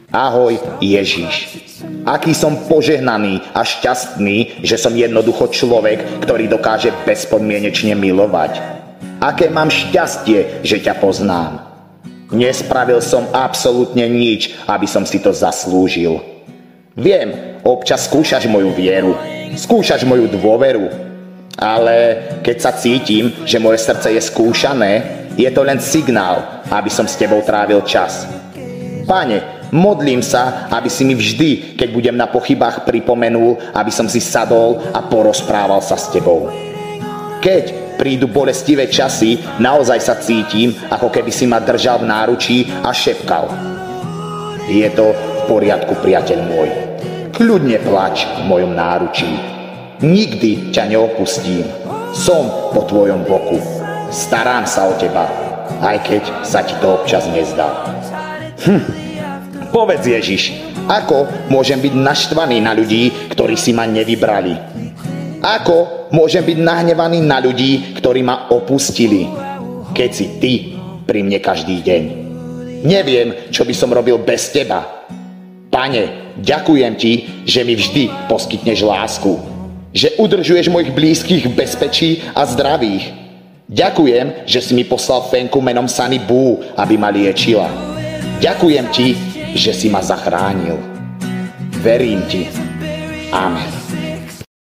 Ahoj, Ježiš. Aký som požehnaný a šťastný, že som jednoducho človek, ktorý dokáže bezpodmienečne milovať. Aké mám šťastie, že ťa poznám. Nespravil som absolútne nič, aby som si to zaslúžil. Viem, občas skúšaš moju vieru, skúšaš moju dôveru, ale keď sa cítim, že moje srdce je skúšané, je to len signál, aby som s tebou trávil čas. Pane, modlím sa, aby si mi vždy, keď budem na pochybách, pripomenul, aby som si sadol a porozprával sa s tebou. Keď prídu bolestivé časy, naozaj sa cítim, ako keby si ma držal v náručí a šepkal. Je to v poriadku, priateľ môj. Kľudne plač v mojom náručí. Nikdy ťa neopustím. Som po tvojom boku. Starám sa o teba, aj keď sa ti to občas nezdá. Povedz, Ježiš, ako môžem byť naštvaný na ľudí, ktorí si ma nevybrali? Ako môžem byť nahnevaný na ľudí, ktorí ma opustili, keď si ty pri mne každý deň? Neviem, čo by som robil bez teba. Pane, ďakujem ti, že mi vždy poskytneš lásku, že udržuješ mojich blízkych v bezpečí a zdravých. Ďakujem, že si mi poslal fenku menom Sunny Boo, aby ma liečila. Ďakujem ti, že si ma zachránil. Verím ti. Amen.